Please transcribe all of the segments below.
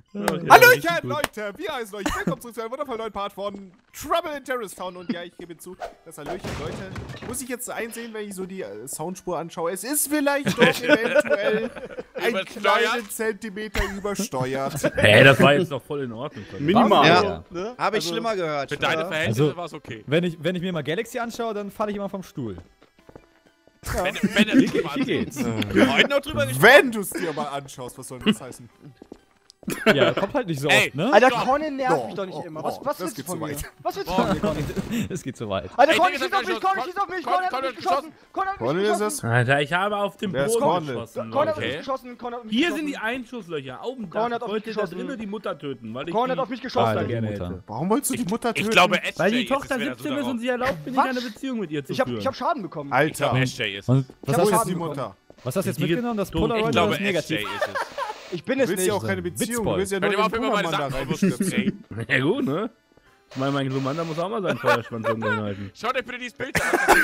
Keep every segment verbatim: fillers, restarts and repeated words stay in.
Hallöchen, Leute! Wir heißen euch willkommen zurück zu einem wundervollen neuen Part von Trouble in Terrorist Town. Und ja, ich gebe zu, das Hallöchen, Leute, muss ich jetzt einsehen, wenn ich so die äh, Soundspur anschaue. Es ist vielleicht doch eventuell ein kleinen Zentimeter übersteuert. Hä, hey, das war jetzt doch voll in Ordnung. Minimal. Ja, Ja. ne? Habe ich also, schlimmer gehört. Für deine Verhältnisse also, war es okay. Wenn ich, wenn ich mir mal Galaxy anschaue, dann falle ich immer vom Stuhl. Ja. Wenn, wenn er hier, hier geht's. Wir haben heute noch drüber gesprochen. Wenn du es dir mal anschaust, was soll das heißen? Ja, kommt halt nicht so Ey, oft, ne? Alter, Conny nervt oh, mich doch nicht oh, immer. Was, oh, was das willst du geht von zu mir? weit. Was willst du von mir, Conny? Es geht zu weit. Alter, Ey, Conny Digga, schießt auf mich, Conny schießt auf mich, Conny hat mich geschossen. Conny hat mich Conny ist geschossen. es? Alter, ich habe auf dem Wer ist Boden Cornel? geschossen. Conny hat mich Okay. geschossen, Conny hat mich Hier geschossen. sind die Einschusslöcher. Auf dem Conny Dach. hat auf Ich mich wollte da geschossen. drinnen die Mutter töten, weil ich Conny hat die auf mich geschossen. Alter, gerne Mutter. hätte. Warum wolltest du die Mutter töten? Ich glaube, S J Weil die ist Tochter es, wer da siebzehn so ist und sie erlaubt mir nicht, Was? eine Beziehung mit ihr zu Ich hab, führen. ich hab Schaden bekommen. Ich Alter, glaube, S J ist es. Was, was, hab hast, wo du ist die jetzt, Mutter? was hast du jetzt Die mitgenommen? Das dumm. Polaroid Ich oder glaube, das S J Negativ? ist es. Ich bin Du es willst nicht. ja auch keine Beziehung, du Witzboy. willst ja Hört nur ihr mal auf, den immer meine Pummermann da Sachen aufzustöpseln. reinstürzen. Ja gut, ne? Ich meine, mein Glumanda muss auch mal seinen Feuerschwanz irgendwo hinhalten. Schaut euch bitte dieses Bild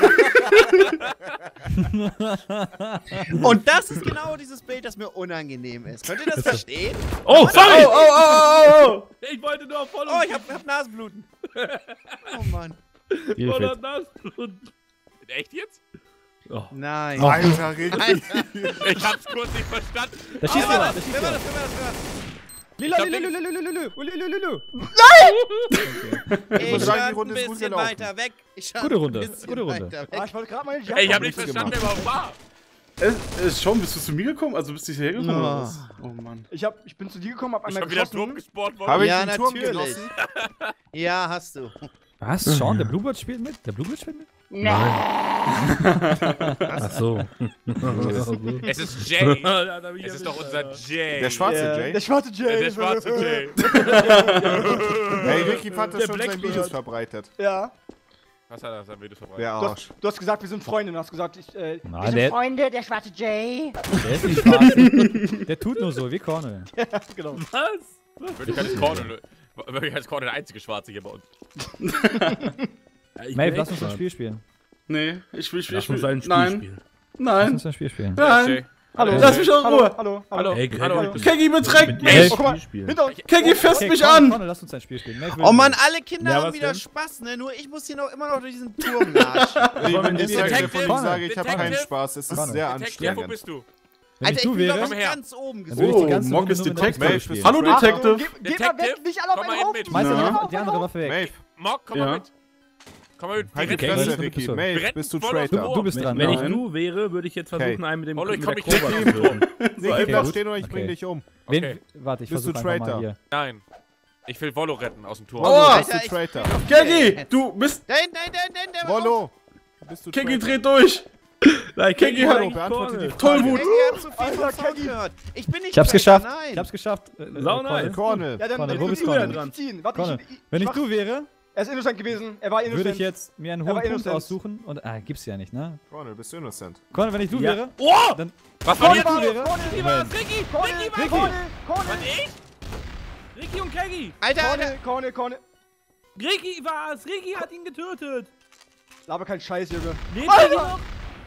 an. Und das ist genau dieses Bild, das mir unangenehm ist. Könnt ihr das verstehen? Oh, sorry! Oh, oh, oh, oh, Ich wollte nur auf voll oh. Oh, ich hab, hab Nasenbluten. Oh Mann. voller Nasenblut. Echt jetzt? Oh. Nein. Alter, Ricky. Alter. Ich hab's kurz nicht verstanden. Da schießt Wer war jemand, da das? schießt Wer war jemand. das? Wer war das? Wer war das? Lila, glaub, lila, den- lila, lila, lila, lila, lila, lila. Ich muss sagen, die stand ein Runde ist gut bisschen gelaufen. weiter weg. Ich stand Gute Runde, ein bisschen gute Runde. weiter Ah, weg. ich wollte gerade mal die Ey, ich hab Jacke nicht nichts verstanden, wer gemacht. überhaupt war. Es, es schon, bist du zu mir gekommen? Also bist du hierher gekommen? Oh. Oder was? Oh Mann. Ich, hab, ich bin zu dir gekommen, hab Ich einmal hab wieder Turm geschossen. gespawnt worden. Habe ich Ja, den Turm natürlich. genossen? Ja, hast du. Was? Sean, der Bluebird spielt mit? Der Bluebird spielt mit? Ach so. Es ist Jay. Ja, da bin ich Es ist ja doch mit, unser Alter. Jay. Der schwarze Ja, Jay? Der schwarze Jay. Der schwarze Jay. Hey, Ricky hat das Der schon in seinen Blackbird. Videos verbreitet. Ja. Was hat er auf seinem Video verbreitet? Der Du Arsch. hast, du hast gesagt, wir sind Freunde. Du hast gesagt, ich, äh, Nein, wir sind der- Freunde, der schwarze Jay. Der ist nicht schwarz. Der tut nur so, wie Cornel. Genau. Was? Wirklich ist Cornel. Wirklich ist Cornel der einzige Schwarze hier bei uns. Ja, ich Maeve, bin lass echt uns ein gespannt. Spiel spielen. Nee, ich will, ich will, Lass ich uns will. ein Spiel Nein, spielen. Lass nein, uns ein Spiel spielen. nein. Jay. Hallo. Lass mich auch in Hallo, Ruhe. hallo, hallo. Hallo. Ey, Hallo. hallo. Keggy beträgt Mit mich. Maeve Oh, guck mal, Spiel spielen. hinter uns. Keggy fasst Okay, mich Cornel, an. Cornel, lass uns ein Spiel spielen. Maeve will Oh Mann, mit. alle Kinder Ja, haben was wieder denn? Spaß, ne? Nur ich muss hier noch immer noch durch diesen Turm latschen. Wenn ich mit dir dir Telefon Detective? sage, ich habe keinen Detective? Spaß, es ist Cornel. sehr Detective, wo anstrengend. bist du? Wenn Alter, ich du ich bin doch wäre, noch ganz oben dann würde ich gesucht. die ganze Oh, Mock Runde ist nur mit Detective. Maeve spielen. Hallo, Achtung, Detective. Geh, geh mal weg, Detective, nicht alle auf komm meinen mal Haufen. mit. Schmeiß Ja. einfach die andere Waffe weg. Maeve, Mock, komm Ja. mal mit. Komm mal mit. halt Wir die rennen Fresse, nicht. Ricky. bist du. Wir Maeve, rennen bist du voll auf Traitor? Tor. Du bist dran. Wenn ich Nein. du wäre, würde ich jetzt versuchen, Okay. einen mit dem Hallo, ich mit komm der nicht Cobra mit zu dem töten. Ricky, Okay, bleib gut. stehen oder ich bring Okay. dich um. Wen, Okay. Warte, ich Bist du versuche einfach mal Traitor? hier. Nein. Ich will Volo retten aus dem Turm. Rollo, Aua. bist du Alter, ich- Traitor? Keggy, du bist. Nein, nein, nein, nein, der Rollo, bist du Keggy Traitor? dreht durch. Nein, Keggy Keggy hat- eigentlich beantworte Cornel. die Tollwut. Keggy hat zu viel Alter, vom Sound Keggy. gehört. Ich bin nicht Ich hab's Traitor, geschafft. Nein. Ich hab's geschafft. Äh, äh, Sau Cornel. nice. Cornel. Ja, dann, Cornel, dann wo ich bist du du dran? dran? Ziehen. Warte, Cornel, ich, ich, wenn ich mach- du wäre, Er ist innocent gewesen. Er war innocent. würde ich jetzt mir einen Er war hohen Punkt innocent. aussuchen und. Ah, gibt's ja nicht, ne? Cornel, bist du innocent? Cornel, wenn ich du Ja. wäre, Oh! dann. Was war Cornel jetzt? war wäre- es, Cornel, Ricky war es, Ricky! Cornel, Ricky war Ricky. es! Cornel, Cornel, Und ich? Ricky und Keggy! Alter, Alter. Cornel, Cornel, Cornel. Ricky war es! Ricky hat ihn getötet! Laber keinen Scheiß, Junge. Lebt er noch?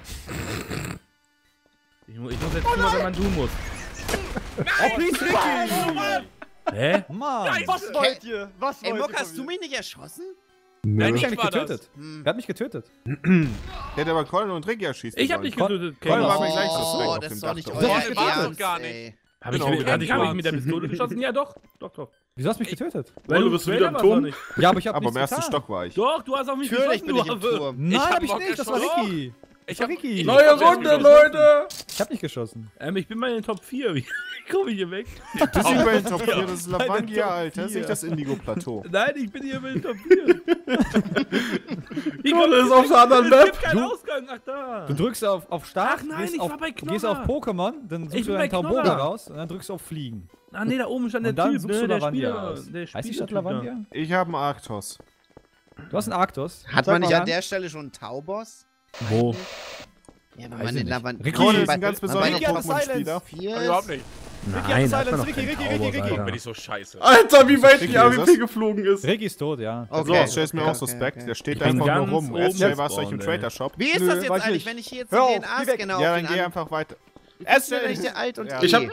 Ich, mu- ich muss jetzt tun, was man tun muss. Oh, please, Ricky! Hä? Mann! Was wollt ihr? Was Ey, wollt Mock, ihr? hast von du mir? mich nicht erschossen? Wer hat mich ich eigentlich war das. getötet? Hm. Wer hat mich getötet? Der hat aber Cornel und Ricky erschießen Ich hab sollen. dich getötet, Cornel Keggy. war mir gleich so Oh, streng auf das dem ist doch Dach nicht drauf. euer Du hast mich Ernst, getötet. Gar nicht. ey. Hab ich, Genau, mit, hab ich, hab ich schwarz. mit der Pistole geschossen? Ja, doch. Doch, doch. Wieso hast du mich getötet? Weil du bist wieder im warst Turm? doch nicht. Ja, aber ich hab Aber im nichts ersten getan. Stock war ich. Doch, du hast auf mich Natürlich geschossen, bin du ich im Affe. Turm. Nein, hab hab ich Mock nicht, das war geschossen. Ricky. Ich hab Ricky. ich Neue hab selbst Runde, geschossen. Leute. Ich hab nicht geschossen. Ähm, ich bin mal in den Top vier. Wie komme ich hier weg? Das ist bei den Top vier, das ist Lavandia, Top Alter. Das ist vier. nicht das Indigo-Plateau. Nein, ich bin hier bei den Top vier. Wie Cornel komm ist auf der anderen Es Map. gibt keinen Du- Ausgang. Ach, da. Du drückst auf, auf Start, Ach nein, gehst, ich auf, war bei gehst auf Knorrer. Pokémon, dann Ich suchst du bin deinen bei Tauboga Knorrer. raus und dann drückst du auf Fliegen. Ah, nee, da oben stand der Und dann Typ, suchst ne? du Der Lavandia Spieler. aus. Der Heißt die Stadt Spielertyp da. Lavandia? Ich habe einen Arktos. Du hast einen Arktos. Hat Sag man nicht mal an an. der Stelle schon einen Tauboss? Wo? Ja, wenn Weiß man ich den nicht. Lavan... Ricky Cornel ist bei- ein ganz man besonderer bei- Ricky hat Pokémon-Spieler. vier Ja, ist- überhaupt nicht. Nein, hat das war noch Ricky, kein Ricky, Zauber, Ricky, Ricky. Alter. Bin ich so scheiße. Alter, wie weit die Ricky A ist W das? P geflogen ist. Ricky ist tot, ja. Okay. So, das stellst mir okay, auch suspekt. okay. Der steht Ich bin einfach ganz nur rum. oben S J, warst du euch im gespawnt, ey. Trader-Shop? Wie ist Nö, das jetzt weiß eigentlich, nicht. wenn ich hier jetzt Hör den auf, Ask geh weg. genau Ja, auf dann den geh an... einfach weiter. Es bin echt alt und Ja. eh. Ich hab-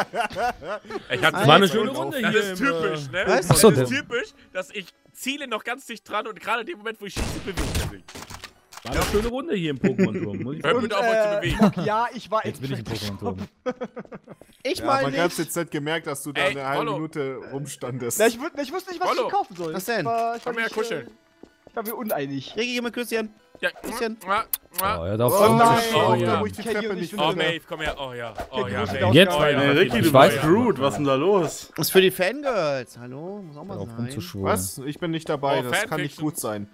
Ich hab War eine Alter. schöne Runde Das hier. ist im, typisch, ne? Was? Das Achso, ist der- typisch, dass ich ziele noch ganz dicht dran und gerade in dem Moment, wo ich schieße, bewegt er sich. War eine schöne Runde hier im Pokémon-Turm. Muss ich Hört sagen. bitte auf, euch zu bewegen. Mock, ja, ich war Jetzt bin ich im Pokémon-Turm. Ich Ja, mal man ganz nicht. jetzt nicht gemerkt, dass du da Ey, eine halbe Rollo. Minute rumstandest. Na, ich, wus- ich wusste nicht, was Rollo. ich kaufen soll. Was denn? Ich war, ich war Komm her, nicht, kuscheln. äh, Ich war mir uneinig. Regi, gib mal Küsschen. Ja. Bisschen. Mua, mua. Oh, er darf Oh oh, nein, Oh, oh, ja. da wo ich die Kenny Treppe und nicht ich Oh, finde. Maeve, komm her. Oh ja. Oh Okay, ja, grüße Maeve. dich Jetzt oh, war ja. Ey, Ricky, du Ich weiß, bist ja. rude. Was ist denn da los? Was für die Fangirls. Hallo? Muss auch mal auf sein. rumzuschwulen. Was? Ich bin nicht dabei, Oh, das kann nicht Fanfiction. gut sein.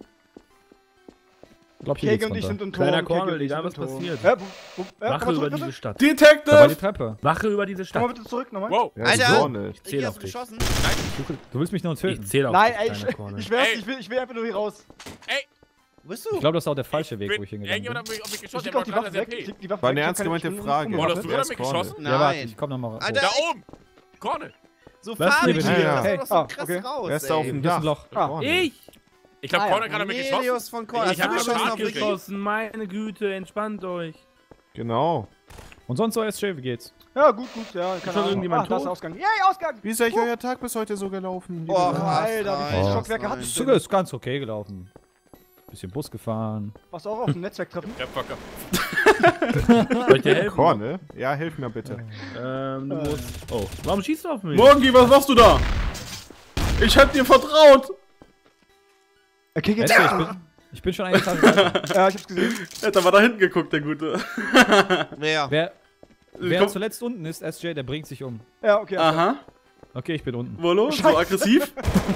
Ich glaub, hier Kege geht's und ich sind runter. im Turm. Kleiner Kege Cornel, und ich egal sind was im Turm. passiert. Ja, wo, wo, ja, Wache komm mal über zurück, diese bitte. Stadt. Da war die Detective! Treppe. Wache über diese Komm mal Stadt. bitte zurück nochmal. Wow. Ja, Alter. Sonne. Ich Regi, zähle hast auf du dich. geschossen? Du, du willst mich nur töten. Ich zähle auf Nein, dich, ey, kleiner ich, Cornel. ich, schwör's, Ey. ich, will, ich will einfach nur hier raus. Wo bist Ich du? glaube, das ist auch der falsche Weg, bin- wo ich hingegangen Irgendjemand bin. hat mich auf mich Ich geschossen, leg der auch die war Waffe gerade weg. Ich S P. leg die Waffe War weg. eine ich hab ernst keine- gemeinte ich bin Frage. unbewaffnet. Oder hast du Wer da ist mich Cornel? geschossen? Ja, warte, Nein. ich komm nochmal raus. Alter, Da ich- oben! Cornel! So Was? fahr Hier ich bin ich. hier. Ja, Das ja. ist doch so Ah, krass okay. raus, Wer ist da auf ey. dem Hier ist ein Dach? Loch. Ah. Cornel. Ich! Ich glaube, Ah, ja. Cornel hat mich geschossen. Cornelius von Korn. Ich Hast hab du mir geschossen Schaden auf Ricky? geschossen, meine Güte, entspannt euch. Genau. Und sonst so, S J, wie geht's? Ja, gut, gut, ja. Keine schon Ahnung. irgendjemand Ah, da ist tot? Ausgang. Yay, Ausgang! Wie ist eigentlich euer Tag bis heute so gelaufen? liebe Oh, Leute? Alter, wie viele Oh. Stockwerke hat Nein. es Ist denn? ist ganz okay gelaufen. Bisschen Bus gefahren. Warst du auch auf dem Netzwerktreffen? Ja, fuck up. Soll ich dir helfen? Cornel? Ja, hilf mir bitte. Ähm, du musst... Oh, warum schießt du auf mich? Morgi, was machst du da? Ich hab dir vertraut! Okay, S J, ich bin, ich bin schon eingetragen. Ja, ich hab's gesehen. Hätte mal da hinten geguckt, der Gute. Wer? Wer, wer Komm. zuletzt unten ist, S J, der bringt sich um. Ja, okay. alles klar. Aha. Okay, ich bin unten. Wollo, so aggressiv?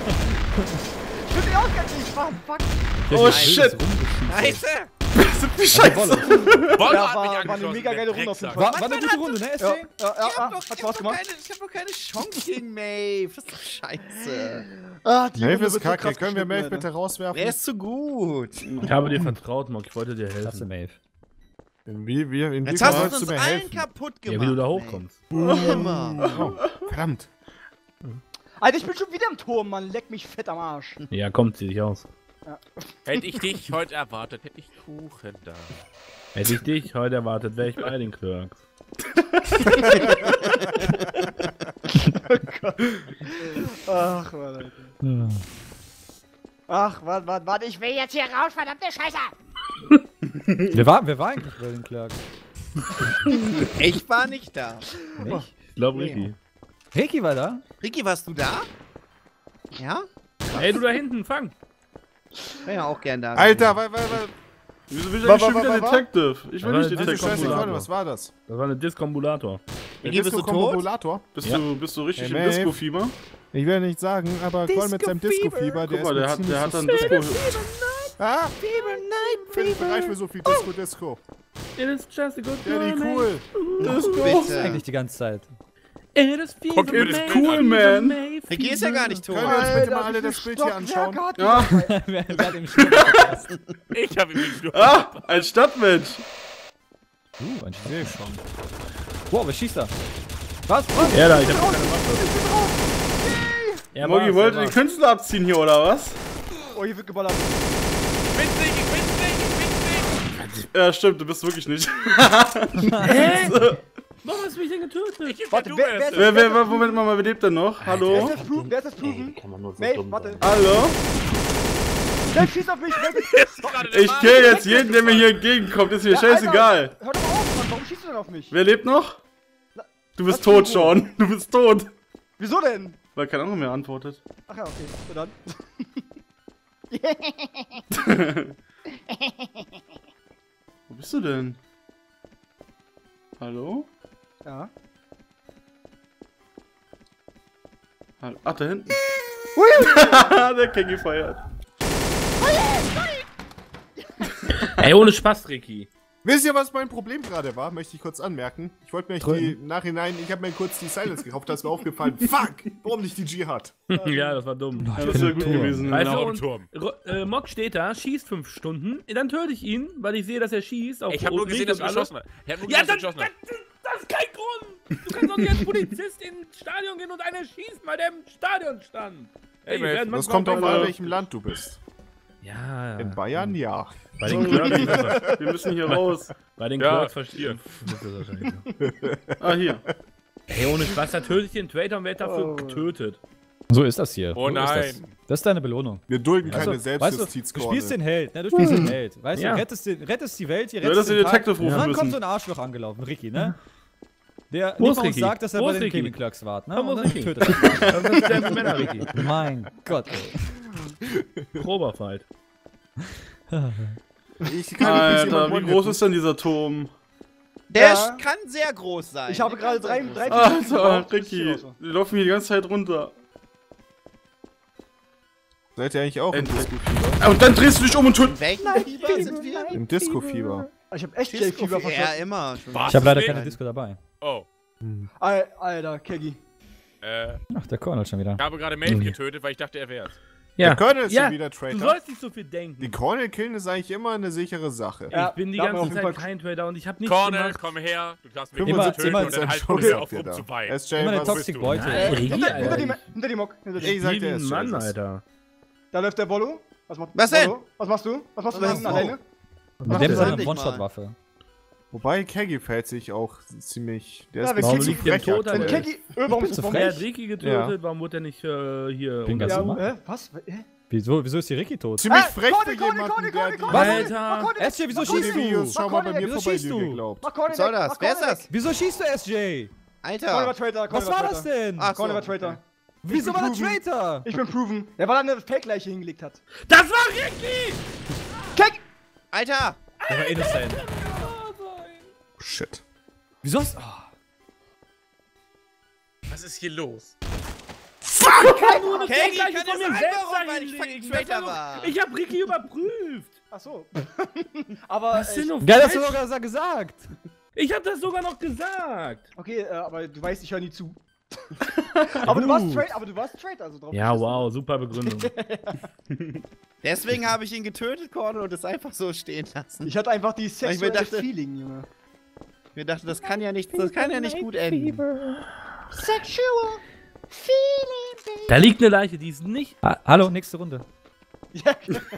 Ich bin den Ausgang nicht, Mann. Fuck. Ich Oh, hab shit. wildes Rumgeschieben. Scheiße! Sind die Scheiße? Bollo Ja, hat mich war- war angeschossen. eine mega geile der Runde auf jeden Drecksack. Fall. War, war eine gute Runde, ne, S J? Ja, ja, ja, Ich hab ja. doch, Hat ich hab Spaß doch gemacht. keine, ich hab doch keine Chance gegen Maeve. Das ist doch scheiße. Ah, die Maeve Runde ist wird so kacke. krass Können wir geschnitten, Maeve Alter. bitte rauswerfen? Der ist zu gut. Ich habe dir vertraut, Mock, ich wollte dir Klasse, helfen. Maeve. Wie, wie, inwiefern Jetzt hast du sollst uns du mir allen helfen? kaputt Ja, gemacht. wie du da Maeve. hochkommst. Immer. Oh, verdammt. Alter, ich bin schon wieder im Turm, Mann. Leck mich fett am Arsch. Ja, kommt, zieh dich aus. Hätte ich dich heute erwartet, hätte ich Kuchen da. Hätte ich dich heute erwartet, wäre ich bei den Clerks. Ach, Mann, Alter. Ja. Ach, warte, warte, warte. Ich will jetzt hier raus, verdammte Scheiße. Wer war, wer war eigentlich bei den Clerks? Ich war nicht da. Nicht? Ich glaube, Ricky. Ricky war da? Ricky, warst du da? Ja? Ey, du da hinten, fang! Wäre ja auch gern da. Alter, weil, weil, weil. Wieso will ich Wa- eigentlich schon wa- wieder wa- wa- Detective? Ich will Aber nicht das ist Diese Detective. Scheiße, Kombulator. Freunde, was war das? Das war eine Diskombulator. Ricky, bist du tot? Disco-Kombulator? Bist, Ja. du, bist du richtig Hey, im Maeve. Disco-Fieber? Ich will nicht sagen, aber Cole mit seinem Disco-Fieber, der Guck mal, der ist hat, mir der hat dann ziemlich Disco. sus- Ah, ich bin nicht bereit für so viel Disco-Disco. It is just a good Daddy, cool. Bitte. Eigentlich die ganze Zeit. It is Guck mir das Bild Cool, an. man. Ricky ist ja gar nicht tot. Können wir uns bitte mal Alter, alle wie das viele Bild hier anschauen? Stockwerke hat Ja. die? wer, wer hat im Sturm gepasst? Ich habe ihn nicht Ah, ein Stadtmensch. Uh, ein Sehe ich schon. Wow, wer schießt da? Was? Was? Ja, da, ich hab keine Waffe. Er Mogi war's, wollte er den Künstler abziehen hier, oder was? Oh, hier wird geballert. Ich bin's nicht, ich bin's nicht, ich bin's nicht. Ja, stimmt, du bist wirklich nicht. Hä? Warum hast du mich denn getötet? Ich bin Warte, du wer- erst. wer- wer, wer, wer, Moment mal, wer lebt denn noch? Wer Hallo? ist das Proven? Wer ist das Proven? kann man nur so Maeve, warte. Hallo? Maeve, schieß auf mich. Maeve, Ist gerade der Ich Mann. kill jetzt jeden, der mir hier entgegenkommt, ist mir Ja, scheißegal. Alter, hör doch mal auf, Mann. Warum schießt du denn auf mich? Wer lebt noch? Du bist Was tot, für Sean. Du bist tot. Wieso denn? Weil kein anderer mehr antwortet. Ach ja, okay. So dann. Wo bist du denn? Hallo? Ja. Hallo? Ach, da hinten. Der Kengi feiert. Ey, ohne Spaß, Ricky. Wisst ihr, was mein Problem gerade war? Möchte ich kurz anmerken. Ich wollte mir die Nachhinein, ich habe mir kurz die Silence gekauft, da ist mir aufgefallen. Fuck! Warum nicht die Dschihad? Ja, das war dumm. Ja, das wäre gut gewesen. Weißt Genau du, im und Turm. Ro- äh, Mock steht da, schießt fünf Stunden, dann töte ich ihn, weil ich sehe, dass er schießt. Auf Ich habe nur auf gesehen, Licht dass und du alles. geschossen hast. Ich hab nur Ja, gesehen, dann, dass du das, geschossen hast. das ist kein Grund. Du kannst doch nicht als Polizist ins Stadion gehen und einer schießen, weil der im Stadion stand. Ey, Ey, Maeve, werden Das manchmal kommt drauf bei- an, welchem Land du bist. Ja. In Bayern, ja. Bei den Clerks, Wir müssen hier raus. bei den Ja, Clerks verstehe hier. das wahrscheinlich noch. Ah, hier. Ey, ohne Spaß, da töte ich den Traitor und werde dafür getötet. So ist das hier. Oh So ist nein. Das. das ist deine Belohnung. Wir dulden keine Also, weißt du, du Selbstjustizkorne. spielst den Held, ne? Du spielst den Held. Weißt Ja. du, rettest, den, rettest die Welt, hier Du rettest hättest den den Tag. Detective rufen Und dann kommt müssen. so ein Arschloch angelaufen, Ricky, ne? Der Wo nicht ist mal uns Ricky? sagt, dass er Wo bei ist den Ricky? Gaming Clerks wart, ne? Komm, wo Und ist dann Ricky? tötet er. Das ist der Männer, Ricky. Mein Gott, ey. Grober Fight. Ich kann Alter, wie groß ist denn dieser Turm? Der Ja. kann sehr groß sein. Ich habe Der gerade kann drei, sehr groß drei sein. Minuten Alter, gebraucht, bis ich Ricky. raus war. Die laufen hier die ganze Zeit runter. Seid ihr eigentlich auch im Endlich. Disco-Fieber? Ah, und dann drehst du dich um und tut. In welchem Fieber sind wir? Im Disco-Fieber. Ich hab echt J-Fieber Ja, verschossen. immer. Was? Ich habe leider Deswegen? keine Disco dabei. Oh. Al- Alter, Keggy. Äh, Ach, der Cornel schon wieder. ich habe gerade Maeve getötet, weil ich dachte, er wär's. Ja. Der Colonel ist ja. schon wieder Du Traitor. sollst nicht so viel denken. Die Cornel killen ist eigentlich immer eine sichere Sache. Ja, ich bin die da haben wir ganze auf jeden Zeit Fall- kein Trader und ich habe nichts Cornel, gemacht. komm her. Du darfst mich Immer- nicht töten immer und dann halt Chance hör auf habt ihr da. rumzuweinen. S J, Immer eine was Toxic bist du? Beute. Äh, Hinter, Alter. hinter, dem, hinter dem Mock. Hinter dem. Ich sag Wie dir, ein es Mann, ist. Alter. Da läuft der Bollo. Was macht Was denn? Bollo? Was machst du? Was machst du da Was hinten machst du? alleine? Mit Mach dem das seine endlich mal. One-Shot-Waffe. Wobei Keggy verhält sich auch ziemlich. Der Ja, ist wir ein Warum bisschen liegt der frech tot aktuell. an Wenn Keggy. Äh, warum bin ist zu warum frech. Er ich? hat Ricky getötet, warum wurde er nicht äh, hier... Bin ganz Ja, normal. hä? Was? Hä? Wieso, wieso ist die Ricky tot? Ziemlich Ah, frech Corny, für Corny, jemanden, Corny, der Corny, die Corny. Alter. S J, wieso Gute schießt Videos du? schon mal bei mir Wieso vorbei, schießt die du? ihr glaubt. Mach Corny Was soll weg, das? mach Wer ist Corny das? weg. Wieso schießt du S J? Corny war Alter. Traitor, Corny Was war Traitor. das denn? Ach so. Corny war Traitor. Wieso war der proven. Traitor? Ich bin proven. Der war da eine Fake-Leiche hingelegt hat. Das war Ricky! Keck! Alter. Der war innocent. Shit. Wieso hast oh. Was ist hier los? Keggy kann von jetzt mir einfach selbst rum, weil ich einlegen. fucking Das Traitor war war. doch- Ich hab Ricky überprüft. Ach so. Aber. Was äh, sind ich, noch Ja, das hast du falsch? sogar gesagt. Ich hab das sogar noch gesagt. okay, äh, aber du weißt, ich höre nie zu. aber, du warst Traitor, aber du warst Traitor, also drauf. Ja, geschissen. wow, super Begründung. Deswegen habe ich ihn getötet, Cornel, und es einfach so stehen lassen. Ich hatte einfach die mir sexuelle dachte- Feeling, Junge. Ich mir dachte, das kann ja nicht, das kann ja nicht gut enden. Sexual Feeling. Da liegt eine Leiche, die ist nicht... Ah, hallo, nächste Runde. Ja,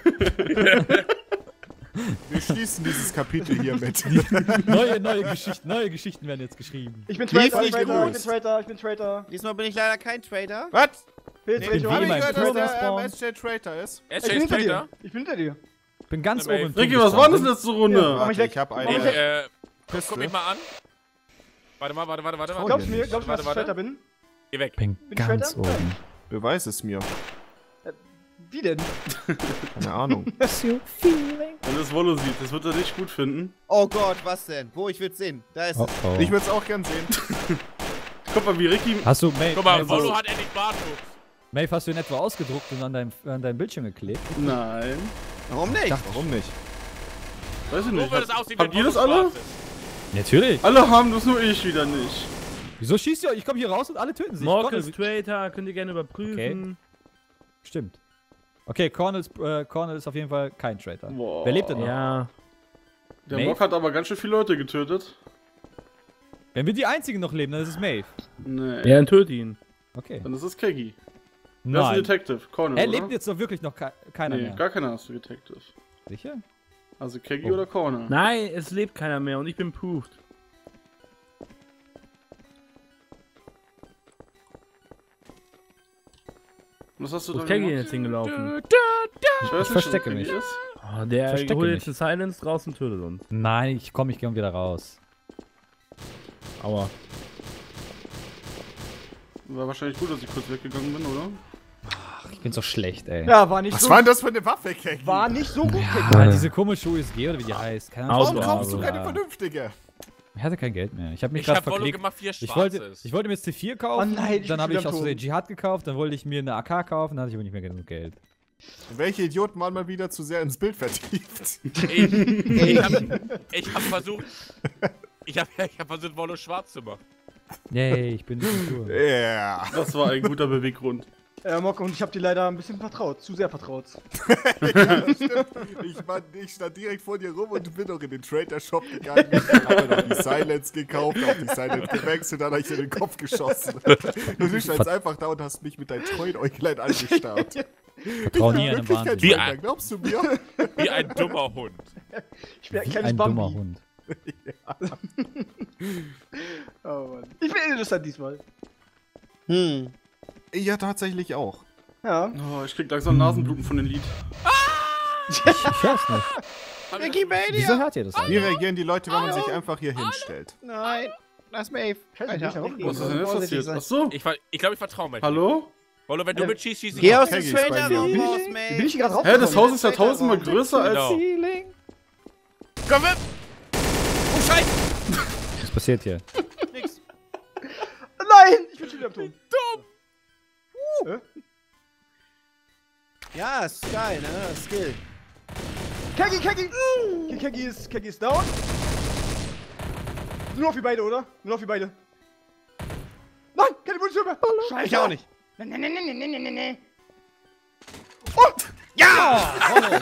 Wir schließen dieses Kapitel hiermit. Neue, neue Geschichten, neue Geschichten werden jetzt geschrieben. ich bin Tief Traitor, ich nicht bin Traitor, ich bin gewusst. Traitor, ich bin Traitor. Diesmal bin ich leider kein Trader. Was? Pilz, Nee, nee, wie Hab ich immer im gehört, dass Turm der spawnen. ähm, S J Traitor ist? S Ich bin J hinter Traitor? dir. Ich bin hinter dir. Bin ganz Na, oben im Turm Ricky, was war denn gestanden. das letzte Runde? Ja, mach ich weg. Ich hab Mach eine. ich weg. Äh, Piste. guck mich mal an. Warte mal, warte, warte, warte. warte. Glaubst du mir, glaubst du mir, dass Warte, ich Traitor warte. bin? Geh weg. Bin ich ganz Traitor? oben. Beweis es mir. Wie denn? Keine Ahnung. Wenn das Wollo sieht, das wird er nicht gut finden. Oh Gott, was denn? Wo, ich will's sehen. Da ist Oh, es. oh. Ich würde es auch gern sehen. Guck mal, wie Ricky. Hast du, Maeve, Guck mal, Maeve, Volo hat endlich Bartwuchs. Maeve, hast du ihn etwa ausgedruckt und an deinem an deinem Bildschirm geklebt? Nein. Warum nicht? Warum nicht? Weiß ich So nicht. wird es Hab, aussehen, habt wenn ihr das Volo alle? schwarz ist. Natürlich. Alle haben das, nur ich wieder nicht. Wieso schießt ihr euch? Ich komme hier raus und alle töten sich. Morcus Cornel- Traitor, könnt ihr gerne überprüfen. Stimmt. Okay, Cornel ist, äh, Cornel ist auf jeden Fall kein Traitor. Boah. Wer lebt denn noch? Ja. Der Maeve? Mock hat aber ganz schön viele Leute getötet. Wenn wir die einzigen noch leben, dann ist es Maeve. Nee. Ja, dann töte ihn. Okay. Dann ist es Keggy. Wer ist ein Nein. Detective? Cornel, Er oder? lebt jetzt doch wirklich noch ke keiner Nee, mehr. gar keiner hast du Detective. Sicher? Also Keggy Oh. oder Cornel? Nein, es lebt keiner mehr und ich bin proved. Was hast du Wo da ist Keggy gemacht? jetzt hingelaufen? Ich weiß Ich verstecke mich. Ist. Oh, der Verstecke holt mich. jetzt einen Silence draußen und tötet uns. Nein, ich komm, ich geh wieder raus. Aua. War wahrscheinlich gut, dass ich kurz weggegangen bin, oder? Ach, ich bin so schlecht, ey. Ja, war nicht Was so. war denn das für eine Waffe, Keggy? War nicht so gut, Keggy. Ah, diese komische U S G oder wie die heißt. Keine Ahnung. Warum Auto, kaufst du aber- keine vernünftige? Ich hatte kein Geld mehr. Ich habe mich Ich gerade hab Volo verklickt. gemacht, vier Ich wollte, Schwarzes. ich wollte mir jetzt C vier kaufen, Oh nein, ich dann bin habe wieder ich am aus Tod. der Dschihad gekauft, dann wollte ich mir eine A K kaufen, dann hatte ich aber nicht mehr genug Geld. Welche Idioten waren mal wieder zu sehr ins Bild vertieft? Ich, ich hab, ich hab versucht. Ich hab, ich hab versucht, Volo schwarz zu machen. Yay, ich bin nicht cool. Ja. Das war ein guter Beweggrund. Äh, Mock, und ich hab dir leider ein bisschen vertraut. Zu sehr vertraut. Ja, das stimmt. Ich, war, ich stand direkt vor dir rum und bin noch in den Trader-Shop gegangen. Hab dann noch die Silence gekauft, auf die Silence gewechselt, dann hab ich dir in den Kopf geschossen. Und du standst einfach da und hast mich mit deinen treuen Äuglein angestarrt. Vertrau nie Ich einem bin wirklich kein Wahnsinn. Wie Traitor, ein- glaubst du mir? Wie ein dummer Hund. Ich bin ein Wie kleines ein Bambi. dummer Hund. Oh Mann. Ich bin interessant diesmal. Hm. Ja, tatsächlich auch. Ja. Oh, ich krieg langsam Nasenbluten von dem Lied. Ich hör's nicht. Wikipedia! Wieso hört ihr das Wie eigentlich? reagieren die Leute, wenn man sich einfach hier hinstellt? Nein, lass Maeve. Scheiße, Alter, ich bin Ricky, Was ist denn jetzt vorsichtig passiert? sein. Achso. Ich, ver- ich glaube, ich vertraue mir. Hallo? Wallo, wenn du Ja. mitschießt, schieß ich Geh auch. aus dem Peggy ist bei Traitor-Raum mir. raus, Wie bin Maeve. ich hier gerade Hä, das rausgekommen? Haus ist ja tausendmal größer als... Genau. Komm, wir- Oh, Scheiße! Was passiert hier? Nix. Nein! Ich bin schon wieder am Ton. Ja, ist geil, ne? Skill. Keggy, Keggy! Okay, Keggy ist, Keggy ist down. Nur noch wie beide, oder? Nur noch wie beide. Nein, keine Munition mehr! Scheiße! Ich auch nicht. Nein, nein, nein, nein, nein, nein, nein, nein. Ja!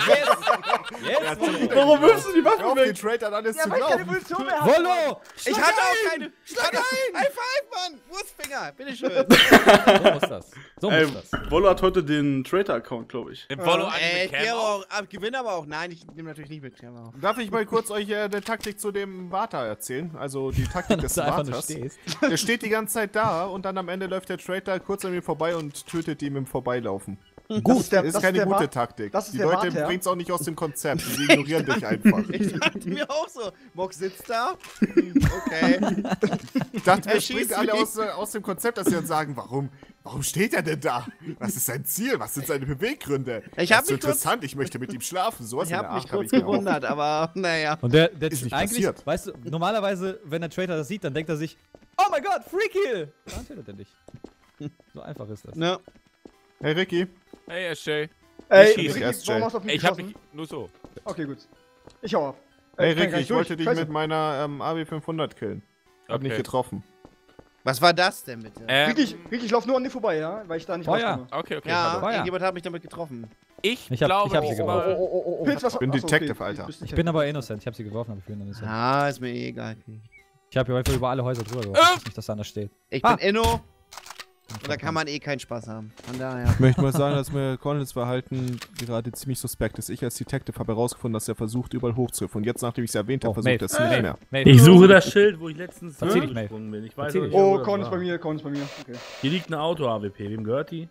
Warum wirfst du die Hör Waffen auf, den weg? Traitern alles Ja, zu weil ich keine glauben. Munition mehr habe. Wollo! Ich hatte auch keine. Schlag ein! High five, Mann! Wurstfinger, bitteschön. So muss das. So Ey, muss das. Wollo hat heute den Traitor-Account, glaube ich. Den Wallo Ey, ich an geh mit aber Cam auch, ab, gewinne aber auch. Nein, ich nehme natürlich nicht mit. Cam auf. Darf ich mal kurz euch äh, eine Taktik zu dem Vata erzählen? Also die Taktik des Dass du einfach nur Vatas. stehst. Der steht die ganze Zeit da und dann am Ende läuft der Traitor kurz an mir vorbei und tötet ihn im Vorbeilaufen. Gut, ist der, Das ist das keine der gute Wa- Taktik. das ist Die der Leute Vata, ja? bringen es auch nicht aus dem Konzept. Sie ignorieren dich einfach. Ich dachte mir auch so. Mox sitzt da. Hm, Okay. Ich dachte, Er wir schießt springen alle mich. aus, äh, aus dem Konzept, dass sie dann sagen, warum, warum steht er denn da? Was ist sein Ziel? Was sind seine Beweggründe? Ich das hab ist so mich kurz- interessant, ich möchte mit ihm schlafen. Sowas Ich in hab der mich Art hab kurz ich mir auch. gewundert, aber naja. Und der, der Ist nicht eigentlich, passiert. weißt du, normalerweise, wenn der Traitor das sieht, dann denkt er sich, oh mein Gott, Free Kill! Dann tötet er dich. So einfach ist das. Ne? Hey Ricky, Hey, S J. Ey, schieß Ricky, erst, warum Jay. hast du auf mich Ich hab geschossen? mich nur so. Okay, gut. Ich hau ab. hey Äh, kann Ricky, gar ich nicht durch. wollte dich Scheiße. mit meiner ähm, A W fünfhundert killen. Hab nicht Okay. getroffen. Was war das denn bitte? Ähm, Ricky, ich- Ricky, ich lauf nur an dir vorbei, ja? Weil ich da nicht Oh ja. rauskomme. Okay, okay. Ja, hallo. Feuer. irgendjemand hat mich damit getroffen. Ich, Ich hab- glaube, ich hab sie diesmal- geworfen. Oh, oh, oh, oh. Pilz, was? Ich bin Achso, Detective, okay. Alter. Du bist Ich bin aber innocent, ich hab sie geworfen, aber ich bin innocent. Ah, ist mir eh egal. Ich habe hier einfach über alle Häuser drüber geworfen, nicht, dass da einer steht. Ich Ah. bin Inno. Und da kann man eh keinen Spaß haben. Von daher. Ich möchte mal sagen, dass mir Cornels Verhalten gerade ziemlich suspekt ist. Ich als Detective habe herausgefunden, dass er versucht, überall hochzuhören. Und jetzt, nachdem ich es erwähnt habe, Oh, versucht er Maeve. es nicht Maeve. mehr. Maeve. Ich suche das Schild, wo ich letztens Verzieh dich, gesprungen bin. Ich weiß Verzieh noch dich. nicht, wo Oh, das Korn ist war. bei mir, Korn ist bei mir. Okay. Hier liegt ein Auto-A W P. Wem gehört die?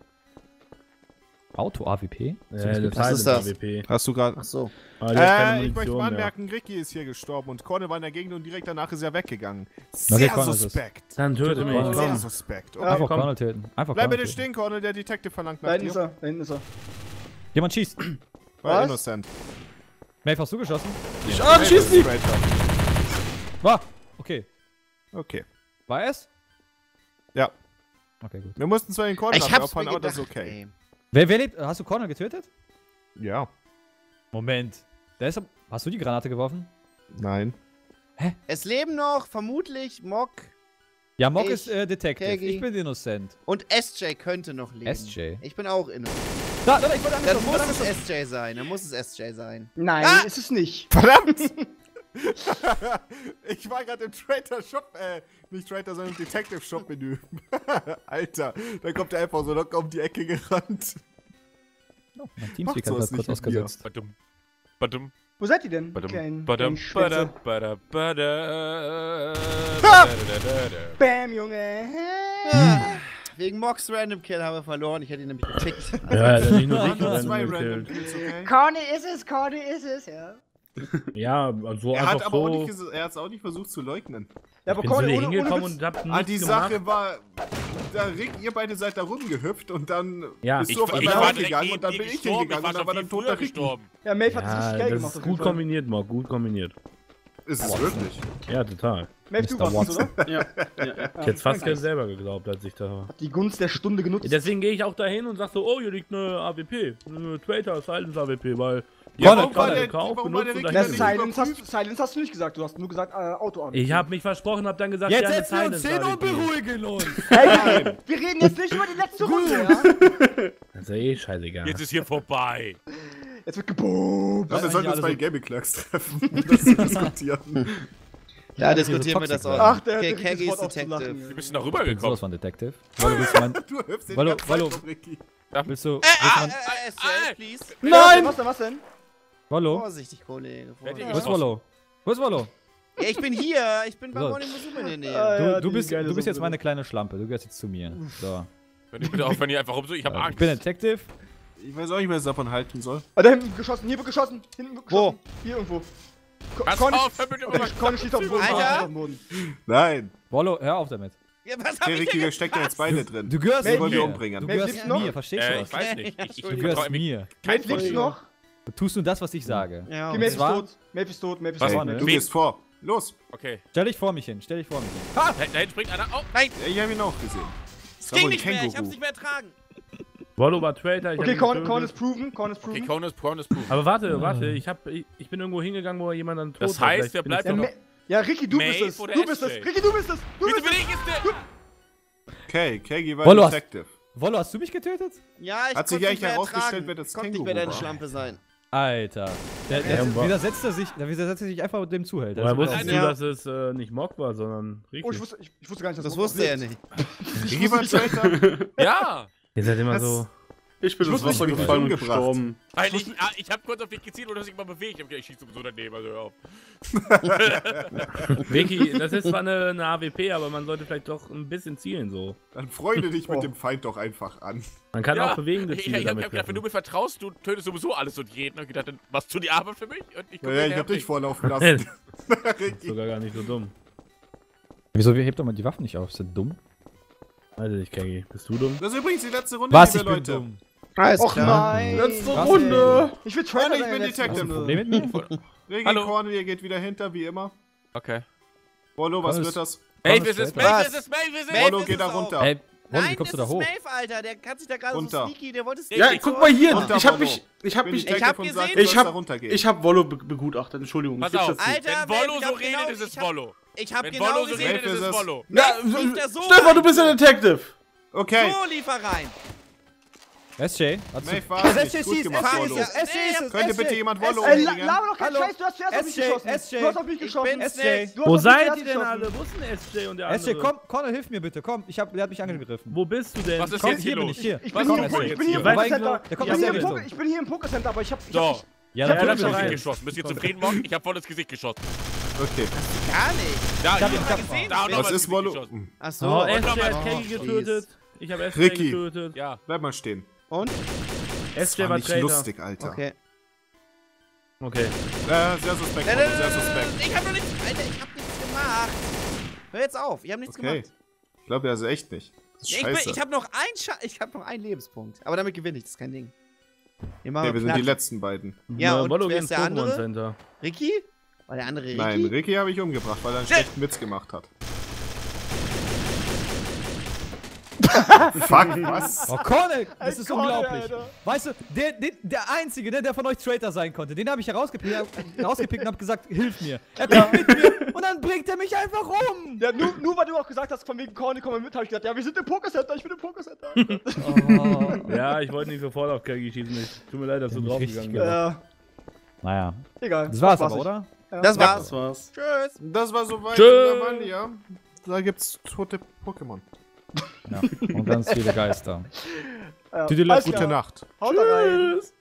Auto-A W P? Äh, gibt das ist heißt das? A W P. Hast du gerade... Ach so. Aber die hat keine Äh, ich Munition möchte mal mehr. anmerken, Ricky ist hier gestorben und Cornel war in der Gegend und direkt danach ist er weggegangen. Okay, Sehr Cornel ist es. suspekt. Dann töte mich, Cornel. Sehr komm. suspekt. Okay. Einfach komm. Cornel töten. Einfach Bleib Cornel bitte töten. stehen, Cornel. Der Detective verlangt Da nach hinten ist dir. er, da hinten ist er. Jemand schießt. War Was? innocent. Maeve, hast du geschossen? Ach, schieß die! War. Okay. Okay. War es? Ja. Okay, gut. Wir mussten zwar den Cornel Ich hab's abfahren, mir aber das gedacht, ist okay. ey. Wer, wer lebt? Hast du Cornel getötet? Ja. Moment. Der ist, hast du die Granate geworfen? Nein. Es leben noch vermutlich Mock Ja, Mock Ich, ist äh, Detective. Keggy. Ich bin innocent. und S J könnte noch leben. S J. Ich bin auch Inno. Da, da, ich wollte Dann angeschossen. muss wurde es angeschossen. S J sein. Dann muss es S J sein. Nein, Ah! ist es nicht. Verdammt! Ich war gerade im Trader Shop, äh, nicht Trader, sondern im Detective Shop Menü. Alter, da kommt er einfach so locker um die Ecke gerannt. Oh, mein Macht Teamspeak hat sowas gerade kurz nicht mit mir. ausgesetzt. Badum. Badum. Wo seid ihr denn? Badum. Kleinen, Badum. kleinen Badum. Schwänze. Badum. Badum. Ha! Badum. Bam, Junge. Ah, wegen Mocks Random Kill haben wir verloren. Ich hätte ihn nämlich gefickt. Ja, das ist nicht nur Waren dich, nur der zwei random Random killt. Kills, okay? Corny ist es, Corny ist es, ja. Ja, also Er hat einfach aber auch so. nicht, ges- er hat's auch nicht versucht zu leugnen. Ja, Ich aber bin zu Corny, dir ohne, ohne hingekommen Witz. und hab nichts Ah, die gemacht. Sache war, da Rick, ihr beide seid da rumgehüpft und dann Ja. bist Ich, du auf ich einmal war direkt weggegangen neben und dann dir bin ich gestorben. hingegangen war und dann schon war viel dann toter früher Ricky. gestorben. Ja, Maeve hat es Ja, richtig geil das gemacht. ist auf gut jeden Fall. kombiniert, Mark, gut kombiniert. Ist es wirklich? Ja, total. Maeve, du Mister warst es, oder? Ja, ja, ja. Ich hätte fast gern selber geglaubt, als ich da war. Die Gunst der Stunde genutzt. Deswegen gehe ich auch dahin und sag so, oh, hier liegt eine A W P. Eine Traitor Silence A W P, weil die Cornel, haben auch gerade Cornel, gekauft, warum war benutzt der und Ricky Na, denn dahin nicht gelegt. Silence hast, Silence hast du nicht gesagt, du hast nur gesagt, äh, Auto an. Ich habe mich versprochen, hab dann gesagt, Jetzt ja, eine setzen wir uns Silence hin A W und P. beruhigen uns. Hey, wir reden jetzt nicht über die letzte Runde, ja? Das ist ja eh scheißegal. Jetzt ist hier vorbei. Jetzt wird geboomt. Ich glaube, wir eigentlich sollten uns alle bei so- den Gaming Clerks treffen, um das zu diskutieren. Ja, diese diskutieren wir das Toxic auch. Ach, der Okay, hat Keggy richtig ist Wort aufzulachen. Detective. Wir müssen da Ich bin sowas rübergekommen. von Detective. Weil du bist mein... Du hüpfst den Wallo, ganzen Wallo. Zeit rum, Ricky. Willst du. Äh, willst du ah, mal- äh, S J, please. Nein! Was denn, was denn? Wollo? Vorsichtig, Kollege. Wer hat Vorsichtig. die Wo ist geschossen? Wollo? Wo ist Wollo? Ja, ich bin hier. Ich bin bei So. Ronny Musume in der Nähe. Ah, Du, ja, du, die bist, geile du bist jetzt Suppe. meine kleine Schlampe. Du gehörst jetzt zu mir. So. Könnt ihr bitte aufhören, hier einfach rum so? Ich hab Äh, Angst. Ich bin Detective. Ich weiß auch nicht, was ich davon halten soll. Ah, da hinten geschossen, hier wird geschossen. Hinten wird Wo? geschossen. Hier irgendwo. Ko- Pass Conny- auf, hör bitte Okay, mal. Conny schießt auf den Boden. Alter. Conny schießt auf den Boden. Nein. Wollo, hör auf damit. Ja, was hab Okay, ich Ricky, denn wir stecken da jetzt beide drin. Du gehörst Wer wollen wir mir. umbringen? Du Wer gehörst lebst noch? mir, verstehst Äh, du ich das? weiß nicht. Ich, ich Du vertraue gehörst mir mir. kein Maeve lebst Volk. du noch? Du tust nur das, was ich sage. Ja, Okay, und Maeve ist zwar- tot. Maeve ist tot. Maeve ist Was? tot. war, ne? Du Wen? gehst vor. Los. Okay. Stell dich vor mich hin, stell dich vor mich hin. Da, da hinten springt einer. Oh, nein. Ja, ich hab ihn auch gesehen. es Das war ging wohl ein nicht mehr. Ich hab's Känguru. nicht mehr ertragen. Wollo war Traitor. Ich Okay, hab ihn Korn, getötet. Korn ist proven. Korn ist Okay, proven. Conan ist Conan ist Proof. Aber warte, warte. Ich, hab, ich, ich bin irgendwo hingegangen, wo jemand dann tot Das war. heißt, Vielleicht wer bin ich bleibt Ja, noch? Ma ja, Ricky, du Maeve bist es. oder Du bist es. S J? Ricky, du bist es. Du Wieso bist bin es. ich jetzt der? Okay, Kegi war Wollo, hast- Detective. Wollo, hast du mich getötet? Ja, ich Hat sich konnte eigentlich nicht mehr herausgestellt, ertragen. wer das Konnte nicht Känguru mehr deine war. Schlampe sein. Alter. Der, der, Ja, wieder setzt er sich, wieder setzt er sich einfach dem zuhält. Woher Das ist wusstest auch- du, Ja. dass es äh, nicht Mock war, sondern Oh, ich Ricky? wusste, ich, ich wusste gar nicht, dass Das Bock wusste er lebt. nicht. Ricky war Traitor. Ja. Ihr seid immer Das- so. Ich bin Ich ins wusste nicht, Wasser wie du gefallen und umgebracht. gestorben. Weil ich, ah, ich hab kurz auf dich gezielt und du hast dich mal bewegt. Ich hab gedacht, ich schieß sowieso daneben, also hör auf. Ricky, das ist zwar eine, eine A W P, aber man sollte vielleicht doch ein bisschen zielen so. Dann freunde dich mit Oh. dem Feind doch einfach an. Man kann Ja, auch bewegende ich, ich, Ziele ich hab damit gedacht, wenn du treffen. mir vertraust, du tötest sowieso alles und jeden. Und ich gedacht, dann machst du die Arbeit für mich und ich guck Ja, ich hinterher hab dich nicht. vorlaufen lassen. Ricky. Sogar gar nicht so dumm. Wieso hebt doch mal die Waffen nicht auf? Ist das dumm? Weiß ich, Keggy. Bist du dumm? Das ist übrigens die letzte Runde, Was? liebe Ich bin Leute. dumm. Alles Och nein. Letzte Was, Runde. Ich will Nein, Traitor ich sein bin in der letzten Detective. Runde. Problem mit mir? Ricky Hallo. Korn, ihr geht wieder hinter, wie immer. Okay. Wollo, was Komm, wird das? Maeve ist es, Traitor. Maeve ist es, Maeve ist es! Wollo, ist geh da es auch. runter. Ey, Wollo, Nein, wie kommst du das da hoch? ist Maeve, Alter. Der kann sich da gerade so Runter. sneaky. Der wollte Ja, sneaky. guck mal hier. Runter, Ich hab Wollo. mich. Ich hab bin mich. Ich hab und gesehen, sag, ich du sollst hab- da runtergehen. Ich hab Wollo be begutachtet. Entschuldigung. Pass ich gib's auf. jetzt nicht. Alter, Wenn Wollo ich so hab redet, genau- ist es ich hab- Wollo. Ich hab Wenn genau Wollo so gesehen. redet, ist Maeve es ist es. Wollo. Na, Maeve lief da so Stefan, du rein. bist ein Detective. Okay, So lief er rein. S J, hast du... Maeve war S J nicht. Gut schießt, gemacht, S J Wollo. ist es, S J ist es. Könnte S J. bitte jemand Wollo Ey, la- umbringen? laber doch keinen Hallo. Scheiß, du hast zuerst auf mich S J, geschossen. S J. Du hast auf mich Ich geschossen. bin S J. snake. Du hast Wo auf mich seid zuerst ihr denn geschossen. alle? Wo ist denn S J und der andere? S J, komm, Connor, hilf mir bitte, komm. Ich hab, der hat mich angegriffen. Wo bist du denn? Was ist Komm, jetzt hier hier bin los? ich, hier. Ich Was bin hier, kommt im Po- jetzt ich bin hier im hier? Pokécenter. Der kommt Ich aus bin hier der im Po- Richtung. Ich bin hier im Pokécenter, aber ich hab... ich So. hab- Ja, Ja, dann lass komm mal ich rein. rein. Geschossen. Bist du jetzt zufrieden, Monk? Ich hab voll ins Gesicht geschossen. Okay. Gar nicht. Da, hab hier, ihn- ich hab- gesehen. Da, Was nochmal ist ins Gesicht Wollo? geschossen. Ach so. Oh, und S J nochmal- hat Keggy Oh, getötet. Ich hab S J Ricky. getötet. Ja. Bleib mal stehen. Und? S Das J war war nicht Traitor. lustig, Alter. Okay. Okay. Äh, sehr suspekt, Nein, Wollo, nein, sehr nein, suspekt. Ich hab doch nichts. Alter, ich hab nichts gemacht. Hör jetzt auf. Ich hab nichts Okay. gemacht. Ich glaube, also echt nicht. Das ist Ja, ich, bin, scheiße. ich hab noch ein Scha ich hab noch einen Lebenspunkt. Aber damit gewinne ich, das ist kein Ding. Immer Okay, wir sind die knapp. letzten beiden. Ja, Na, und Wollo wer geht ist ins der andere? Pokémon Center. Ricky? War der andere Ricky? Nein, Ricky habe ich umgebracht, weil er einen Ja. schlechten Witz gemacht hat. Fuck, was? Oh, Connor, das ist Connor, unglaublich. Alter. Weißt du, der, der, der Einzige, der, der von euch Traitor sein konnte, den habe ich herausgepickt, herausgepickt und hab gesagt, hilf mir. Er kommt mit mir und dann bringt er mich einfach um. Ja, nur, nur weil du auch gesagt hast, von wegen Corny, komm mal mit, hab ich gesagt, ja, wir sind im Pokécenter, ich bin im Pokécenter. Oh. Ja, ich wollte nicht sofort auf Keggy schießen. Ich, tut mir leid, dass du mich richtig draufgegangen bist. Ja, Naja, egal. das war's war's aber, nicht. oder? Das war's. Das war's. Tschüss. Das war soweit Tschö. in der Wand, ja. Da gibt's tote Pokémon. Ja. Und ganz viele Geister. Ja. Tüdelü- Alles Gute klar. Nacht. Haut da rein.